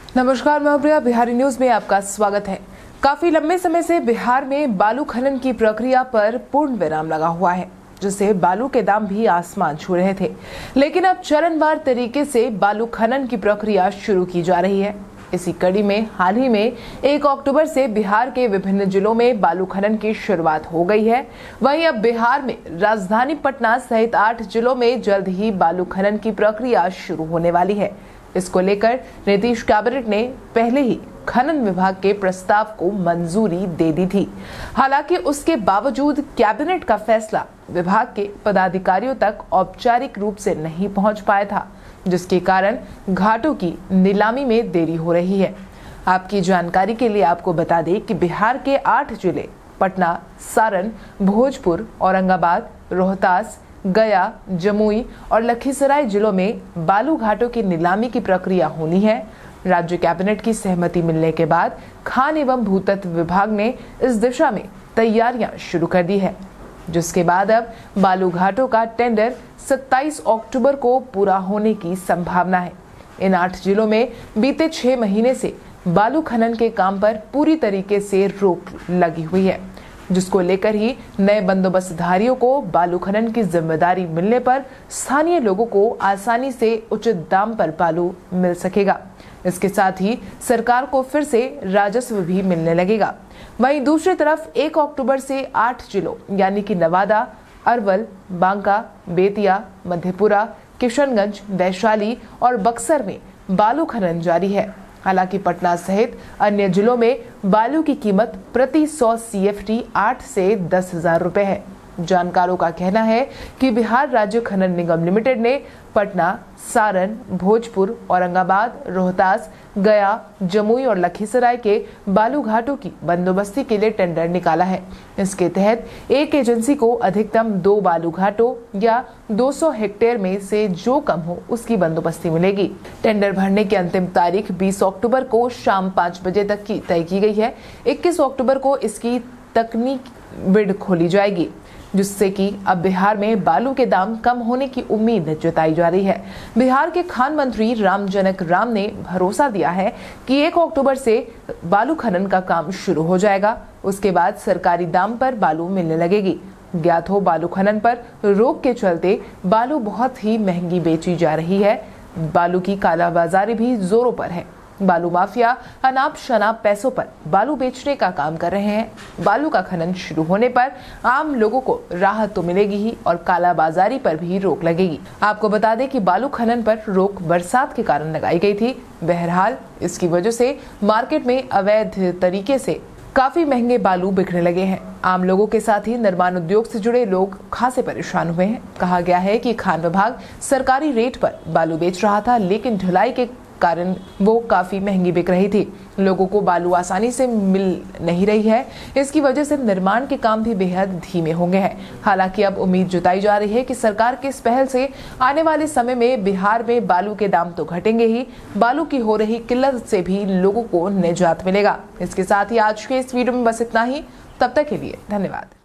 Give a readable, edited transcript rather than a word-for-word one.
नमस्कार, मैं प्रिया, बिहारी न्यूज में आपका स्वागत है। काफी लंबे समय से बिहार में बालू खनन की प्रक्रिया पर पूर्ण विराम लगा हुआ है, जिससे बालू के दाम भी आसमान छू रहे थे। लेकिन अब चरणवार तरीके से बालू खनन की प्रक्रिया शुरू की जा रही है। इसी कड़ी में हाल ही में 1 अक्टूबर से बिहार के विभिन्न जिलों में बालू खनन की शुरुआत हो गई है। वहीं अब बिहार में राजधानी पटना सहित 8 जिलों में जल्द ही बालू खनन की प्रक्रिया शुरू होने वाली है। इसको लेकर नीतीश कैबिनेट ने पहले ही खनन विभाग के प्रस्ताव को मंजूरी दे दी थी। हालांकि उसके बावजूद कैबिनेट का फैसला विभाग के पदाधिकारियों तक औपचारिक रूप से नहीं पहुंच पाया था, जिसके कारण घाटों की नीलामी में देरी हो रही है। आपकी जानकारी के लिए आपको बता दें कि बिहार के 8 जिले पटना, सारण, भोजपुर, औरंगाबाद, रोहतास, गया, जमुई और लखीसराय जिलों में बालू घाटों की नीलामी की प्रक्रिया होनी है। राज्य कैबिनेट की सहमति मिलने के बाद खान एवं भूतत्व विभाग ने इस दिशा में तैयारियां शुरू कर दी है, जिसके बाद अब बालू घाटों का टेंडर 27 अक्टूबर को पूरा होने की संभावना है। इन 8 जिलों में बीते 6 महीने से बालू खनन के काम पर पूरी तरीके से रोक लगी हुई है, जिसको लेकर ही नए बंदोबस्तधारियों को बालू खनन की जिम्मेदारी मिलने पर स्थानीय लोगों को आसानी से उचित दाम पर बालू मिल सकेगा। इसके साथ ही सरकार को फिर से राजस्व भी मिलने लगेगा। वहीं दूसरी तरफ 1 अक्टूबर से 8 जिलों यानी कि नवादा, अरवल, बांका, बेतिया, मधेपुरा, किशनगंज, वैशाली और बक्सर में बालू खनन जारी है। हालांकि पटना सहित अन्य जिलों में बालू की कीमत प्रति 100 CFT 8 से 10,000 रुपए है। जानकारों का कहना है कि बिहार राज्य खनन निगम लिमिटेड ने पटना, सारण, भोजपुर, औरंगाबाद, रोहतास, गया, जमुई और लखीसराय के बालू घाटों की बंदोबस्ती के लिए टेंडर निकाला है। इसके तहत एक एजेंसी को अधिकतम 2 बालू घाटों या 200 हेक्टेयर में से जो कम हो उसकी बंदोबस्ती मिलेगी। टेंडर भरने की अंतिम तारीख 20 अक्टूबर को शाम 5 बजे तक की तय की गई है। 21 अक्टूबर को इसकी तकनीक बिड खोली जाएगी, जिससे कि अब बिहार में बालू के दाम कम होने की उम्मीद जताई जा रही है। बिहार के खान मंत्री रामजनक राम ने भरोसा दिया है कि 1 अक्टूबर से बालू खनन का काम शुरू हो जाएगा। उसके बाद सरकारी दाम पर बालू मिलने लगेगी। ज्ञात हो, बालू खनन पर रोक के चलते बालू बहुत ही महंगी बेची जा रही है। बालू की कालाबाजारी भी जोरों पर है। बालू माफिया अनाप शनाप पैसों पर बालू बेचने का काम कर रहे हैं। बालू का खनन शुरू होने पर आम लोगों को राहत तो मिलेगी ही और कालाबाजारी पर भी रोक लगेगी। आपको बता दें कि बालू खनन पर रोक बरसात के कारण लगाई गई थी। बहरहाल इसकी वजह से मार्केट में अवैध तरीके से काफी महंगे बालू बिकने लगे हैं। आम लोगों के साथ ही निर्माण उद्योग से जुड़े लोग खासे परेशान हुए हैं। कहा गया है कि खान विभाग सरकारी रेट पर बालू बेच रहा था, लेकिन ढुलाई के कारण वो काफी महंगी बिक रही थी। लोगों को बालू आसानी से मिल नहीं रही है। इसकी वजह से निर्माण के काम भी बेहद धीमे हो गए हैं। हालांकि अब उम्मीद जताई जा रही है कि सरकार की इस पहल से आने वाले समय में बिहार में बालू के दाम तो घटेंगे ही, बालू की हो रही किल्लत से भी लोगों को निजात मिलेगा। इसके साथ ही आज के इस वीडियो में बस इतना ही। तब तक के लिए धन्यवाद।